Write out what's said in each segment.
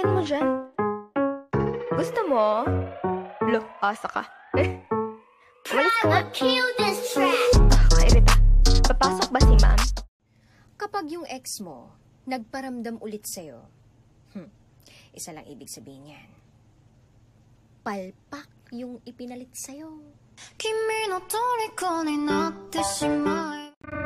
tingin mo dyan? Gusto mo? Look, asa ka. Umalis ka nga. Kairita. Papasok ba si ma'am? Kapag yung ex mo nagparamdam ulit sa'yo, isa lang ibig sabihin yan. Palpak yung ipinalit sa'yo. Kimi no toriko ni natte shimai.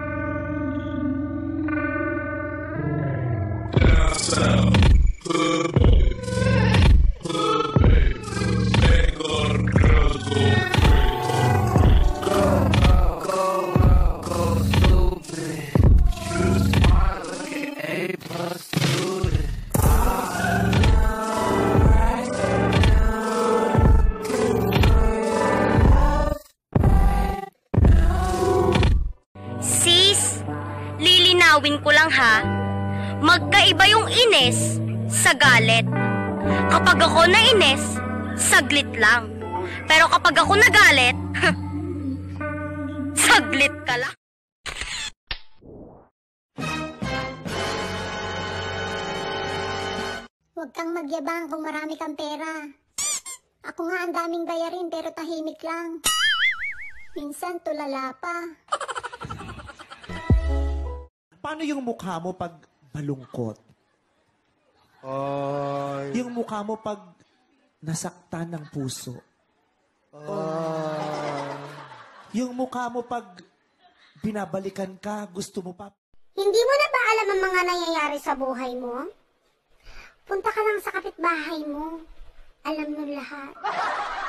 Lilinawin ko lang ha, magkaiba yung inis sa galit. Kapag ako nainis, saglit lang. Pero kapag ako nagalit, saglit ka lang. Huwag kang magyabang kung marami kang pera. Ako nga ang daming bayarin pero tahimik lang. Minsan tulala pa. Paano yung mukha mo pag malungkot? Yung mukha mo pag nasaktan ng puso? Yung mukha mo pag binabalikan ka, gusto mo pa? Hindi mo na ba alam ang mga nangyayari sa buhay mo? Punta ka lang sa kapitbahay mo. Alam mo lahat.